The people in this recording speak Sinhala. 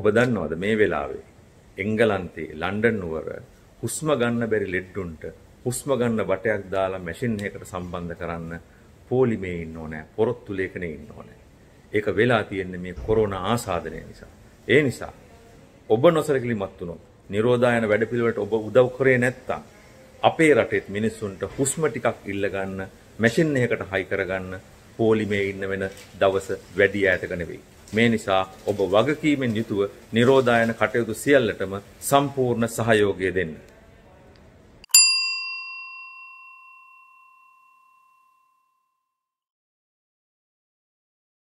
ඔබ දන්නවද මේ වෙලාවේ එංගලන්තේ ලන්ඩන් නුවර හුස්ම ගන්න බැරි ලෙඩ්ඩුන්ට හුස්ම ගන්න වටයක් දාලා මැෂින් එකකට සම්බන්ධ කරන්න පොලිමේ ඉන්න ඕනේ, පොරොත්තු ලේඛනේ ඉන්න ඕනේ. ඒක වෙලා තියෙන්නේ මේ කොරෝනා ආසාදනය නිසා. ඒ නිසා ඔබ නොසලකලිමත් වුණොත් නිරෝධායන වැඩපිළිවෙලට ඔබ උදව් කරේ නැත්තම් අපේ රටේත් මිනිස්සුන්ට හුස්ම ටිකක් ඉල්ල ගන්න මැෂින් එකකට හයි කරගන්න පොලිමේ ඉන්න වෙන දවස වැඩි ඈතක නෙවෙයි. මේ නිසා ඔබ වගකීමෙන් යුතුව නිරෝධායන කටයුතු සියල්ලටම සම්පූර්ණ සහයෝගය දෙන්න.